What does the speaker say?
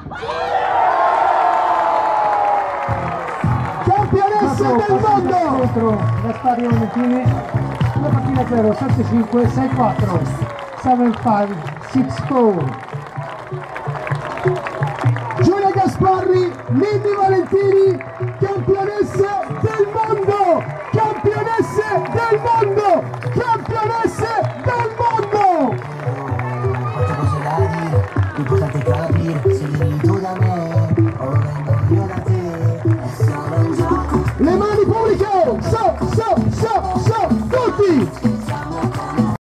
Campionesse del mondo! Contro Gasparri Valentini, 2 partite a 0, 7-5, 6-4, 7-5, 6-4. Giulia Gasparri, Ninny Valentini, campionesse del mondo! Campionesse del mondo! Campionesse del mondo! Quante cose da dire, l'importante è capire, sei venuto da me, ora